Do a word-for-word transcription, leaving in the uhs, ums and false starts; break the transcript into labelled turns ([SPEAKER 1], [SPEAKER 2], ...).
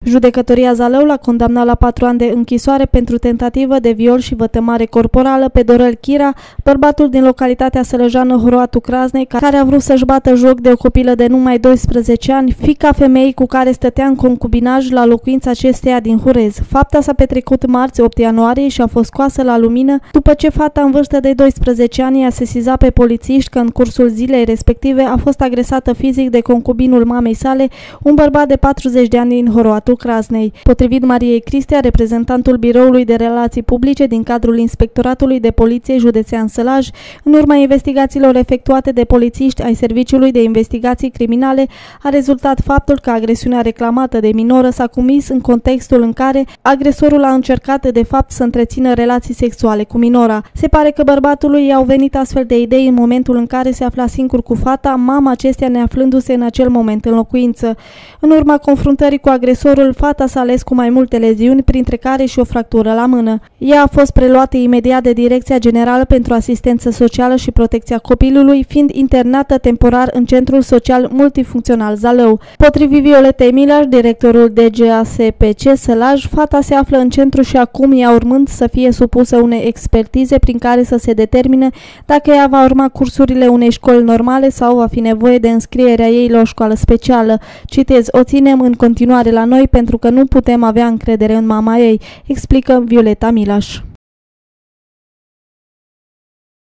[SPEAKER 1] Judecătoria Zalău l-a condamnat la patru ani de închisoare pentru tentativă de viol și vătămare corporală pe Dorel Chira, bărbatul din localitatea sălăjană Horoatu Craznei, care a vrut să-și bată joc de o copilă de numai doisprezece ani, fiica femeii cu care stătea în concubinaj la locuința acesteia din Hurez. Fapta s-a petrecut marți, opt ianuarie, și a fost scoasă la lumină după ce fata în vârstă de doisprezece ani a sesizat pe polițiști că în cursul zilei respective a fost agresată fizic de concubinul mamei sale, un bărbat de patruzeci de ani din Horoatu Craznei. Potrivit Mariei Cristea, reprezentantul Biroului de Relații Publice din cadrul Inspectoratului de Poliție Județean Sălaj, în urma investigațiilor efectuate de polițiști ai Serviciului de Investigații Criminale, a rezultat faptul că agresiunea reclamată de minoră s-a comis în contextul în care agresorul a încercat de fapt să întrețină relații sexuale cu minora. Se pare că bărbatului i-au venit astfel de idei în momentul în care se afla singur cu fata, mama acesteia neaflându-se în acel moment în locuință. În urma confruntării cu agresorul, fata s-a ales cu mai multe leziuni, printre care și o fractură la mână. Ea a fost preluată imediat de Direcția Generală pentru Asistență Socială și Protecția Copilului, fiind internată temporar în Centrul Social Multifuncțional Zalău. Potrivit Violetei Milaș, directorul D G A S P C Sălaj, fata se află în centru și acum ea urmând să fie supusă unei expertize prin care să se determine dacă ea va urma cursurile unei școli normale sau va fi nevoie de înscrierea ei la o școală specială. Citez: o ținem în continuare la noi pentru că nu putem avea încredere în mama ei, explică Violeta Milaș.